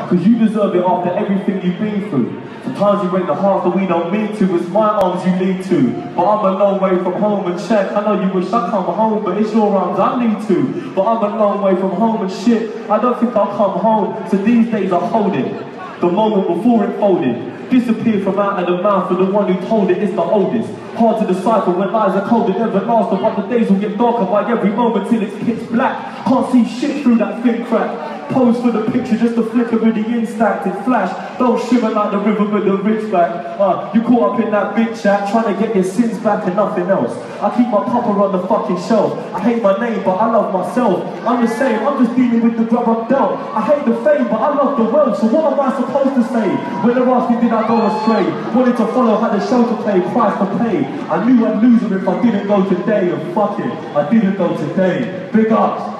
Cause you deserve it after everything you've been through. Sometimes you break the heart that we don't mean to. It's my arms you lean to. But I'm a long way from home and check. I know you wish I come home, but it's your arms I need to. But I'm a long way from home and shit. I don't think I'll come home. So these days I hold it. The moment before it folded. Disappeared from out of the mouth of the one who told it is the oldest. Hard to decipher when lies are cold and never last. But the days will get darker by every moment till it's pitch black. Can't see shit through that thin crack. Pose for the picture, just a flicker of the instant, it flash. Don't shimmer like the river with the ridge back. You caught up in that big chat, trying to get your sins back and nothing else. I keep my popper on the fucking shelf. I hate my name, but I love myself. I'm the same, I'm just dealing with the grub I'm dealt. I hate the fame, but I love the wealth. So what am I supposed to say? When they're asking, did I go astray? Wanted to follow, had a show to play, price to pay. I knew I'd lose them if I didn't go today, and fuck it, I didn't go today. Big ups.